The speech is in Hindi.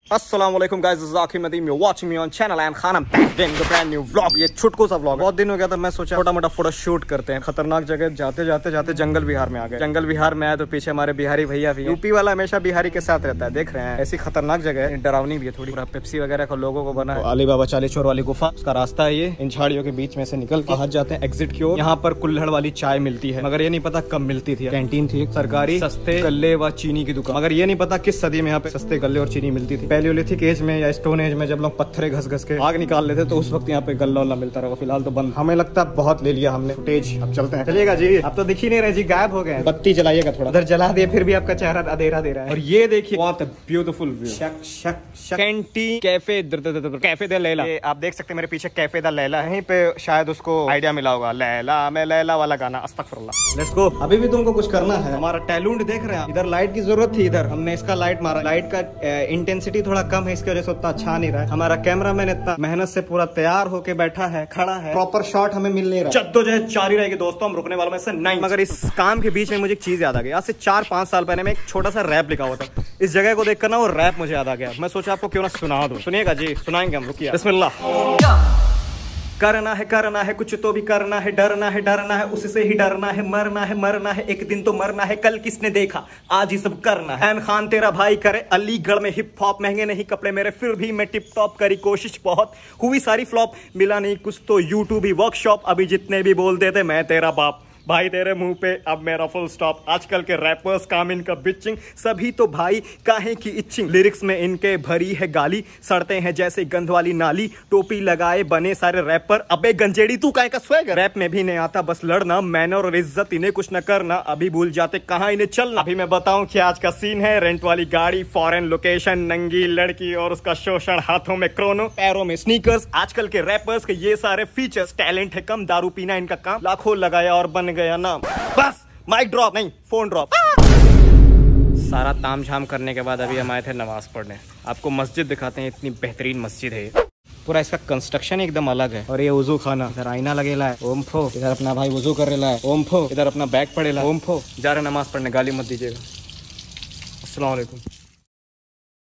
अस्सलाम वालेकुम guys, this is Aqib Nadeem, you watching me on channel and Khan the brand new vlog. ये छुटकू सा व्लॉग। बहुत दिन हो गया था, मैं सोचा छोटा मोटा फोटो शूट करते हैं। खतरनाक जगह जाते जंगल विहार में आ गए। जंगल विहार में आए तो पीछे हमारे बिहारी भैया भी। यूपी वाला हमेशा बिहारी के साथ रहता है, देख रहे हैं। ऐसी खतरनाक जगह है, डरावनी भी है थोड़ी। पेप्सी वगैरह का लोगों को बना है। अली बाबा चाली चोर वाली गुफा, उसका रास्ता है ये। इन झाड़ियों के बीच में से निकल के बाहर जाते हैं एग्जिट की ओर। यहाँ पर कुल्हड़ वाली चाय मिलती है, मगर ये नहीं पता कब मिलती थी। कैंटीन थी सरकारी, सस्ते गल्ले व चीनी की दुकान, मगर ये नहीं पता किस सदी में यहाँ पे सस्ते गल्ले और चीनी मिलती थी। पैलियोलिथिक एज में या स्टोन एज में जब लोग पत्थरे घस के आग निकाल लेते तो उस वक्त यहाँ पे गल्ला वल्ला मिलता रहा। फिलहाल तो बंद। हमें लगता है बहुत ले लिया हमने फुटेज, अब चलते हैं। चलिएगा जी, अब तो दिख ही नहीं रहे जी, गायब हो गए। बत्ती जलाइएगा थोड़ा, उधर जला दिए फिर भी आपका चेहरा अधेरा दे रहा है। और ये देखिए बहुत ब्यूटीफुल व्यू। कैंटी कैफे दे लैला, आप देख सकते हैं मेरे पीछे कैफे द लैला है। यहीं पे शायद उसको आइडिया मिला होगा, लैला मैं लैला वाला गाना। अस्तगफुरुल्लाह। Let's go. अभी भी तुमको कुछ करना है। हमारा टैलेंट देख रहे हैं। इधर लाइट की जरूरत थी, इधर हमने इसका लाइट मारा। लाइट का इंटेंसिटी थोड़ा कम है, इसकी वजह से उतना अच्छा नहीं रहा है। हमारा कैमरामैन इतना मेहनत से पूरा तैयार होके बैठा है, खड़ा है, प्रॉपर शॉट हमें मिल नहीं रहा। जद्दोजहद जारी रहेगी दोस्तों, हम रुकने वालों में से नहीं। मगर इस काम के बीच में मुझे एक चीज याद आ गई। आज से 4-5 साल पहले मैं एक छोटा सा रैप लिखा हुआ था। इस जगह को देखकर ना वो रैप मुझे याद आ गया। मैं सोचा आपको क्यों ना सुना दूं। सुनिएगा जी, सुनाएंगे हम, रुकिए। बिस्मिल्लाह। करना है कुछ तो भी करना है, डरना है उससे ही डरना है, मरना है एक दिन तो मरना है, कल किसने देखा आज ही सब करना है। एम खान तेरा भाई करे अलीगढ़ में हिप हॉप, महंगे नहीं कपड़े मेरे फिर भी मैं टिप टॉप, करी कोशिश बहुत हुई सारी फ्लॉप, मिला नहीं कुछ तो यूट्यूब ही वर्कशॉप, अभी जितने भी बोलते थे मैं तेरा बाप, भाई तेरे मुंह पे अब मेरा फुल स्टॉप। आजकल के रैपर्स काम इनका बिचिंग, सभी तो भाई काहे की इच्छिंग, लिरिक्स में इनके भरी है गाली, सड़ते हैं जैसे गंध वाली नाली, टोपी लगाए बने सारे रैपर, अबे गंजेड़ी तू काहे का स्वैग। रैप में भी नहीं आता बस लड़ना, मैनर और इज्जत इन्हें कुछ न करना, अभी भूल जाते कहाँ इन्हें चलना। अभी मैं बताऊं कि आज का सीन है रेंट वाली गाड़ी, फॉरेन लोकेशन, नंगी लड़की और उसका शोषण, हाथों में क्रोनो, पैरों में स्नीकर्स। आजकल के रैपर्स के ये सारे फीचर्स, टैलेंट है कम, दारू पीना इनका काम, लाखों लगाया और बन गया नाम। बस माइक ड्रॉप नहीं, फोन ड्रॉप। सारा तामझाम करने के बाद अभी हम आए थे नमाज पढ़ने। आपको मस्जिद दिखाते हैं, इतनी बेहतरीन मस्जिद है। पूरा इसका कंस्ट्रक्शन एकदम अलग है। और ये वजू खाना, इधर आईना लगेला है, ओम फो। इधर अपना भाई वजू कर रहा है, ओम फो। इधर अपना बैग पड़ेला, ओम फो। जा रहे नमाज पढ़ने, गाली मत दीजिएगा। अस्सलाम वालेकुम।